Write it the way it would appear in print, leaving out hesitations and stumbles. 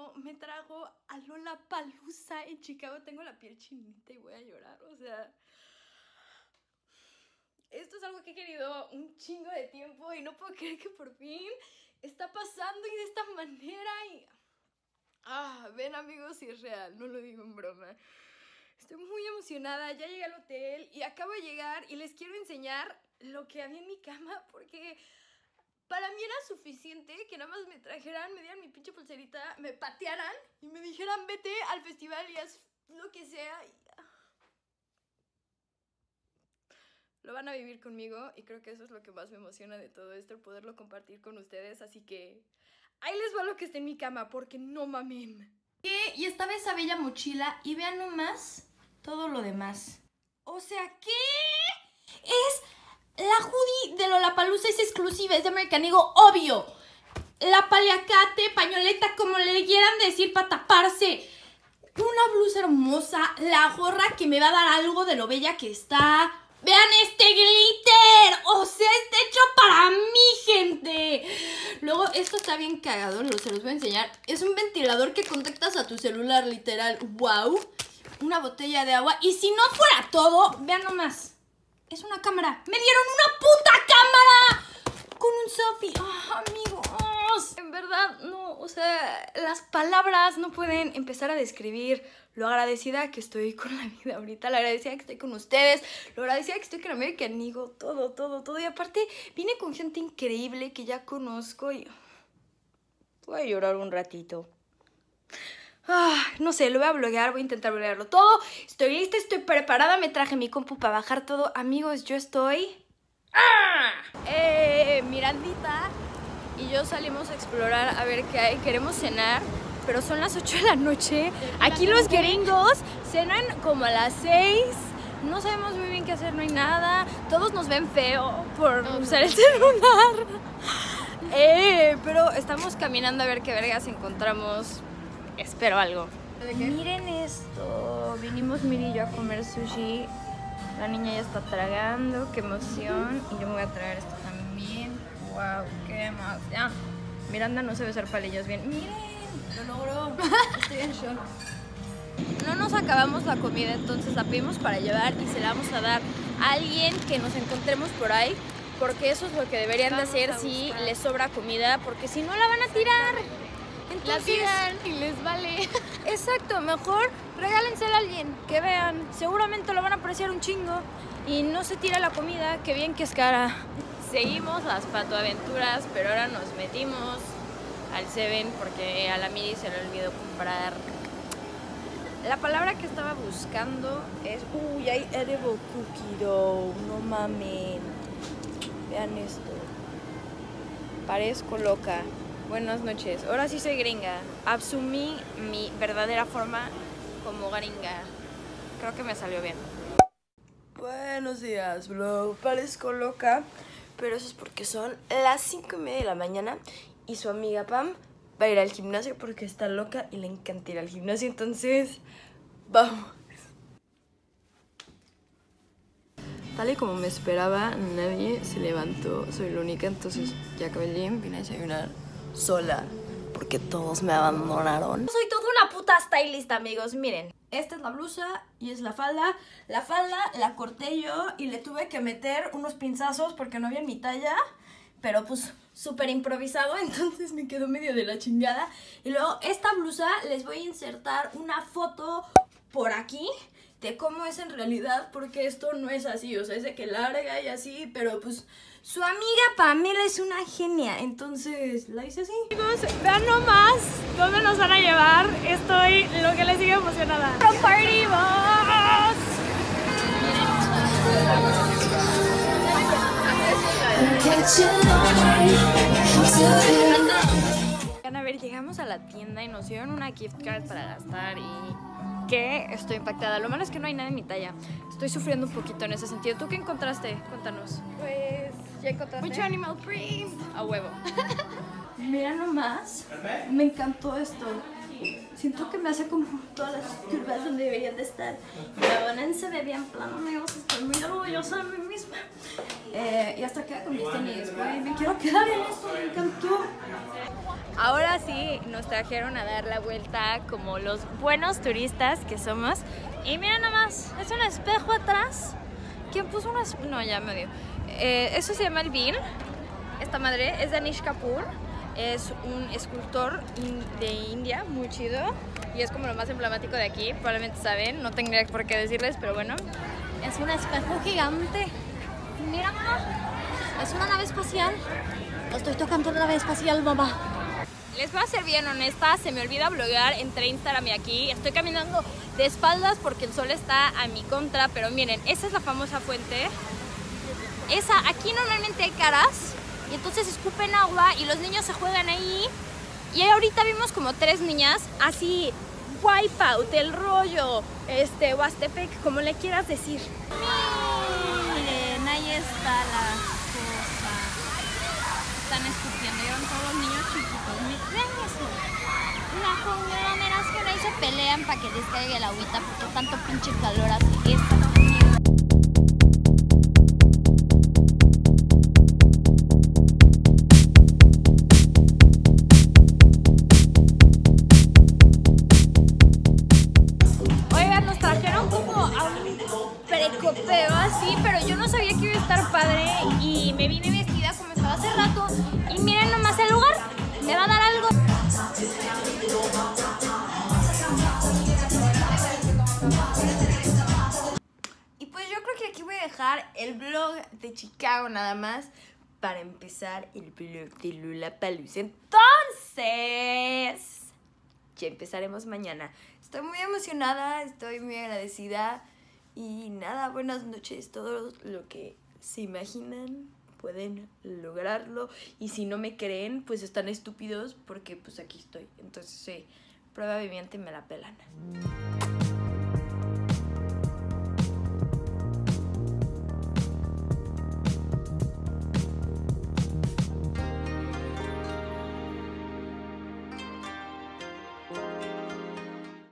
amigo me trajo a Lollapalooza en Chicago. Tengo la piel chinita y voy a llorar, o sea... Esto es algo que he querido un chingo de tiempo y no puedo creer que por fin está pasando y de esta manera y... ven amigos, si es real, no lo digo en broma. Estoy muy emocionada, ya llegué al hotel y acabo de llegar y les quiero enseñar lo que había en mi cama porque para mí era suficiente que nada más me trajeran, me dieran mi pinche pulserita, me patearan y me dijeran vete al festival y haz lo que sea. Lo van a vivir conmigo y creo que eso es lo que más me emociona de todo esto, poderlo compartir con ustedes, así que ahí les va lo que está en mi cama, porque no mamen. Y estaba esa bella mochila y vean nomás todo lo demás. O sea, ¿qué? Es la hoodie de Lollapalooza, es exclusiva, es de American Eagle, obvio. La paliacate, pañoleta, como le quieran decir para taparse. Una blusa hermosa, la gorra que me va a dar algo de lo bella que está. ¡Vean este glitter! ¡O sea, está hecho para mí, gente! Luego, esto está bien cagado, se los voy a enseñar. Es un ventilador que conectas a tu celular, literal. ¡Wow! Una botella de agua. Y si no fuera todo, vean nomás. Es una cámara. ¡Me dieron una puta cámara! Con un selfie. Amigos. En verdad, no, o sea, las palabras no pueden empezar a describir lo agradecida que estoy con la vida ahorita, lo agradecida que estoy con ustedes, lo agradecida que estoy con American Eagle, todo. Y aparte, vine con gente increíble que ya conozco y... voy a llorar un ratito. No sé, lo voy a bloguear, voy a intentar bloguearlo todo. Estoy lista, estoy preparada, me traje mi compu para bajar todo. Amigos, yo estoy... Mirandita y yo salimos a explorar a ver qué hay. Queremos cenar, pero son las 8 de la noche. Aquí los gringos cenan como a las 6. No sabemos muy bien qué hacer, no hay nada. Todos nos ven feo por usar el celular. Pero estamos caminando a ver qué vergas encontramos. Espero algo. Miren esto. Vinimos Miri y yo a comer sushi. La niña ya está tragando. Qué emoción. Y yo me voy a tragar esto también. Wow, qué emoción. Miranda no sabe usar palillos bien. Miren. Lo logró. Estoy en shock. No nos acabamos la comida, entonces la pedimos para llevar y se la vamos a dar a alguien que nos encontremos por ahí, porque eso es lo que deberían de hacer si les sobra comida, porque si no la van a tirar. Entonces, la tiran y les vale. Exacto, mejor regálensela a alguien que vean, seguramente lo van a apreciar un chingo y no se tira la comida, que bien que es cara. Seguimos las patoaventuras, pero ahora nos metimos al Seven porque a la Miri se le olvidó comprar. La palabra que estaba buscando es... Uy, hay edible cookie dough, no mamen. Vean esto. Parezco loca. Buenas noches. Ahora sí soy gringa. Asumí mi verdadera forma como gringa. Creo que me salió bien. Buenos días, vlog. Parezco loca, pero eso es porque son las 5:30 de la mañana y su amiga Pam va a ir al gimnasio porque está loca y le encanta ir al gimnasio, entonces vamos. Tal y como me esperaba, nadie se levantó, soy la única, entonces ya acabé el gym, vine a desayunar sola porque todos me abandonaron. Soy toda una puta stylist, amigos, miren. Esta es la blusa y es la falda. La falda la corté yo y le tuve que meter unos pinzazos porque no había en mi talla, pero pues súper improvisado, entonces me quedó medio de la chingada. Y luego esta blusa les voy a insertar una foto por aquí de cómo es en realidad, porque esto no es así, o sea, es de que larga y así, pero pues su amiga Pamela es una genia, entonces la hice así. Amigos, vean nomás dónde nos van a llevar, estoy lo que les sigue emocionada. ¡From Party Boss! A ver, llegamos a la tienda y nos dieron una gift card para gastar y... que estoy impactada. Lo malo es que no hay nada en mi talla. Estoy sufriendo un poquito en ese sentido. ¿Tú qué encontraste? Cuéntanos. Pues, ¿ya encontraste? Mucho animal print. A huevo. Mira nomás. Me encantó esto. Siento que me hace como todas las curvas donde deberían de estar. La bonanza me veía en plano, amigos. Estoy muy orgullosa de mí misma. Y hasta queda con mis tenis, güey. Me quiero quedar en esto, me encantó. Ahora sí nos trajeron a dar la vuelta como los buenos turistas que somos. Y miren nomás, es un espejo atrás. ¿Quién puso un espejo? No, ya me dio. Eso se llama el Bean. Esta madre es de Anish Kapoor. Es un escultor de India, muy chido. Y es como lo más emblemático de aquí. Probablemente saben, no tendría por qué decirles, pero bueno. Es un espejo gigante. Mira, mamá. Es una nave espacial. Estoy tocando la nave espacial, mamá. Les voy a ser bien honesta, se me olvida bloguear entre Instagram y aquí. Estoy caminando de espaldas porque el sol está a mi contra, pero miren, esa es la famosa fuente. Aquí normalmente hay caras y entonces escupen agua y los niños se juegan ahí. Y ahorita vimos como 3 niñas así, Wipeout, el rollo, Huastepec, como le quieras decir. Miren, ahí está la cosa. Están escupiendo, llevan todos los niños chiquitos. Miren eso. La conglomerada es que ahí se pelean para que les caiga el agüita porque tanto pinche calor hace esta mierda. Oigan, nos trajeron como a un precopeo así, pero yo no sabía que iba a estar padre y me vine vestida como estaba hace rato. Y miren nomás el lugar, me va a dar algo. Y pues yo creo que aquí voy a dejar el vlog de Chicago nada más para empezar el vlog de Lollapalooza. Entonces, ya empezaremos mañana. Estoy muy emocionada, estoy muy agradecida y nada, buenas noches. Todo lo que se imaginan pueden lograrlo y si no me creen, pues están estúpidos porque pues aquí estoy. Entonces, prueba viviente, me la pelan.